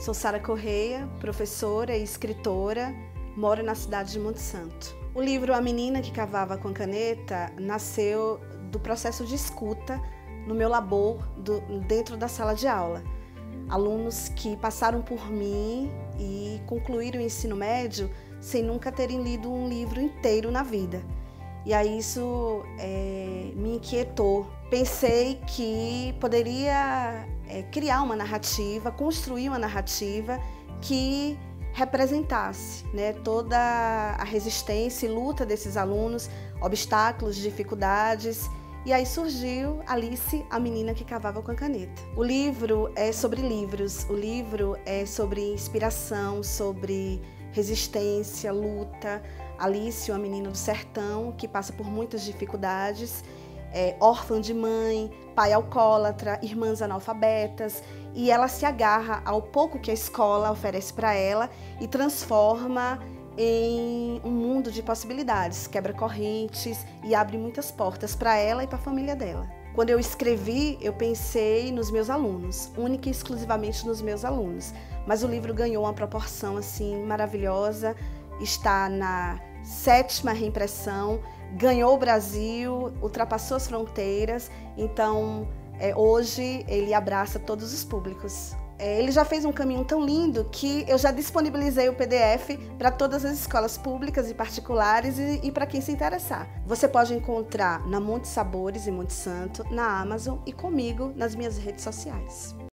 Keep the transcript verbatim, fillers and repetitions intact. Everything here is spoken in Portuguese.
Sou Sara Correia, professora e escritora, moro na cidade de Monte Santo. O livro A Menina que Cavava com Caneta nasceu do processo de escuta no meu labor, do, dentro da sala de aula. Alunos que passaram por mim e concluíram o ensino médio sem nunca terem lido um livro inteiro na vida. E aí isso é, me inquietou. Pensei que poderia é, criar uma narrativa, construir uma narrativa que representasse, né, toda a resistência e luta desses alunos, obstáculos, dificuldades. E aí surgiu Alice, a Menina que Cavava com a Caneta. O livro é sobre livros, o livro é sobre inspiração, sobre resistência, luta. Alice, uma menina do sertão que passa por muitas dificuldades, é órfã de mãe, pai alcoólatra, irmãs analfabetas, e ela se agarra ao pouco que a escola oferece para ela e transforma em um mundo de possibilidades, quebra correntes e abre muitas portas para ela e para a família dela. Quando eu escrevi, eu pensei nos meus alunos, única e exclusivamente nos meus alunos, mas o livro ganhou uma proporção assim maravilhosa, está na sétima reimpressão, ganhou o Brasil, ultrapassou as fronteiras, então é, hoje ele abraça todos os públicos. É, ele já fez um caminho tão lindo que eu já disponibilizei o P D F para todas as escolas públicas e particulares e, e para quem se interessar. Você pode encontrar na Monte Sabores, em Monte Santo, na Amazon e comigo nas minhas redes sociais.